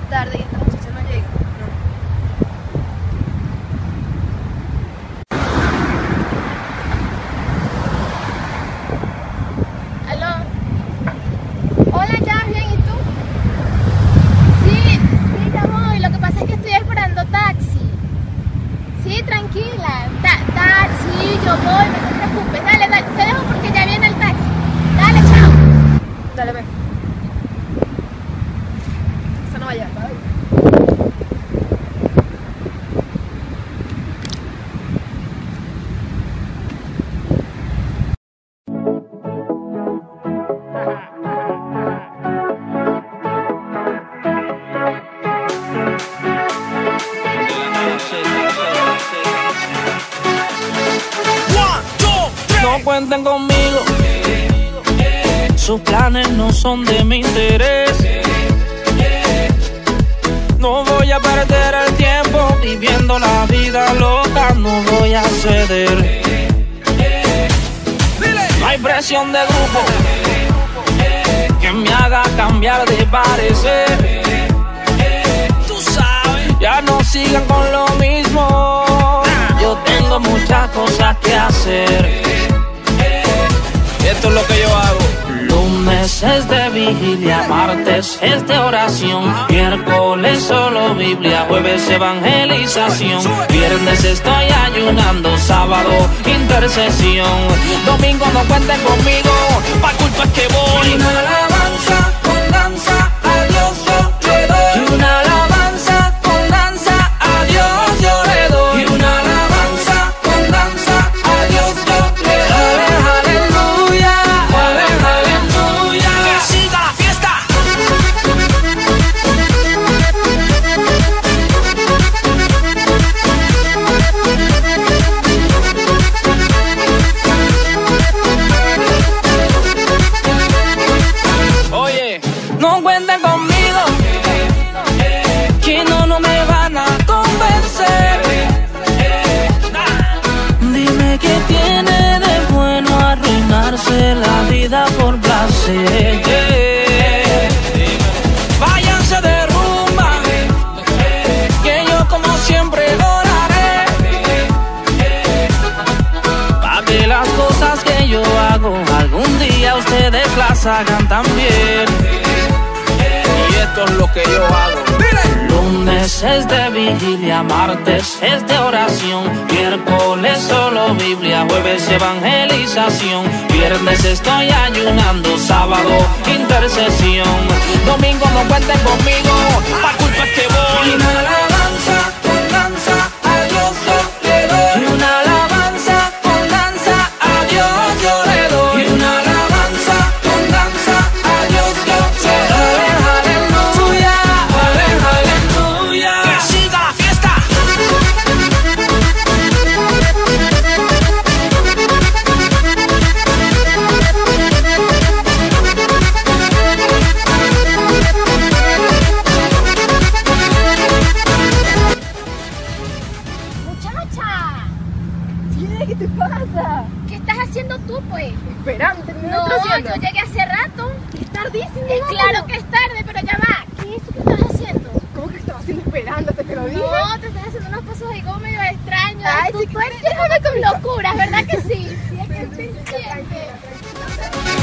tarde y esta muchacha no llega. No. ¿Aló? Hola, ya, bien, ¿y tú? Sí, ya voy. Lo que pasa es que estoy esperando taxi. Sí, tranquila. Taxi, yo voy, no te preocupes. Dale, te dejo porque ya viene el taxi. Dale, chao. Dale, ven. Esa no va a llegar, ¿vale? No cuenten conmigo, sus planes no son de mi interés. No voy a perder el tiempo viviendo la vida loca, no voy a ceder. No hay presión de grupo que me haga cambiar de parecer. Tú sabes, ya no sigan con lo mismo, yo tengo muchas cosas que hacer. Esto es lo que yo hago. Lunes es de vigilia, martes es de oración, miércoles solo Biblia, jueves evangelización, viernes estoy ayunando, sábado intercesión, domingo no cuenten conmigo, pa' culto es que voy. Y una alabanza con danza a Dios yo le doy. Y una alabanza con danza a Dios yo le doy. Y una alabanza con danza a Dios yo le doy. No cuenten conmigo, que no me van a convencer. Dime qué tiene de bueno arruinarse la vida por placer. Váyanse de rumba, que yo como siempre oraré, para que las cosas que yo hago algún día ustedes las hagan también. Esto es lo que yo hago. Lunes es de vigilia, martes es de oración, miércoles solo Biblia, jueves evangelización, viernes estoy ayunando, sábado intercesión, domingo no cuenten conmigo, pa' culpa es que voy. Y una alabanza con danza a Dios yo le doy. Y una alabanza con danza a Dios yo le doy. Y una alabanza con danza a Dios yo le doy. ¿Qué te pasa? ¿Qué estás haciendo tú, pues? Esperando, No, yo llegué hace rato. Es tardísimo. Claro que es tarde, pero ya va. ¿Qué es eso que estás haciendo? ¿Cómo que estaba haciendo esperándote? Te lo dije. No, te estás haciendo unos pasos ahí como medio extraños. Ay, Tú chiquita. déjame con locuras, ¿verdad que sí? Sí, es que Tranquila, tranquila.